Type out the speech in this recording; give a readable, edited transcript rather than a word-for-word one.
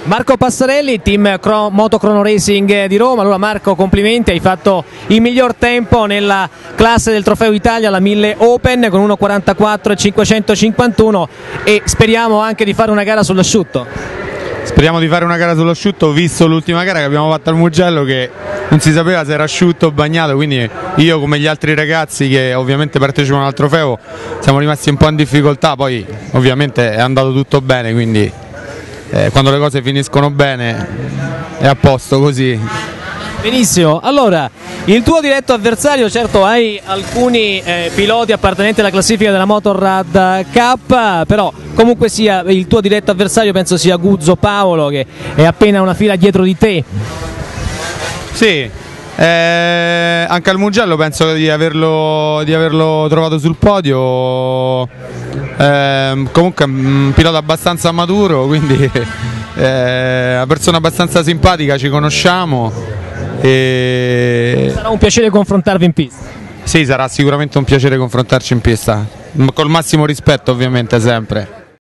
Marco Passarelli, team Moto Crono Racing di Roma. Allora Marco, complimenti, hai fatto il miglior tempo nella classe del Trofeo Italia, la 1000 Open, con 1:44,551, e speriamo anche di fare una gara sull'asciutto. Speriamo di fare una gara sull'asciutto, visto l'ultima gara che abbiamo fatto al Mugello che non si sapeva se era asciutto o bagnato, quindi io come gli altri ragazzi che ovviamente partecipano al trofeo siamo rimasti un po' in difficoltà, poi ovviamente è andato tutto bene, quindi quando le cose finiscono bene è a posto così. Benissimo, allora il tuo diretto avversario, certo hai alcuni piloti appartenenti alla classifica della Motorrad Cup, però comunque sia il tuo diretto avversario penso sia Guzzo Paolo, che è appena una fila dietro di te. Sì, anche al Mugello penso di averlo trovato sul podio. Comunque è un pilota abbastanza maturo, quindi una persona abbastanza simpatica, ci conosciamo e Sarà un piacere confrontarvi in pista. sì, sarà sicuramente un piacere confrontarci in pista, col massimo rispetto ovviamente sempre.